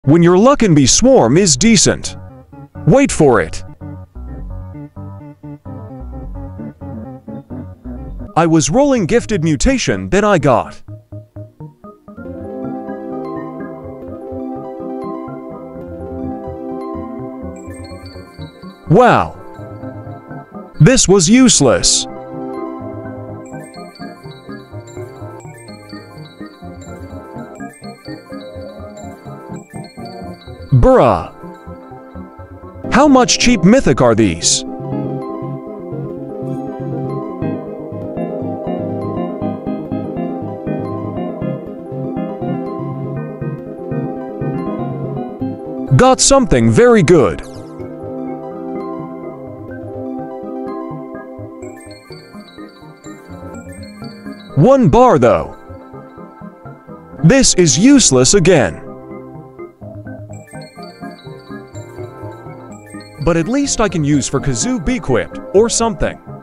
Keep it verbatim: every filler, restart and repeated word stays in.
When your luck and bee swarm is decent. Wait for it. I was rolling gifted mutation, then I got. Wow. This was useless. Bruh. How much cheap mythic are these? Got something very good. One bar though. This is useless again. But at least I can use for kazoo bequipped or something.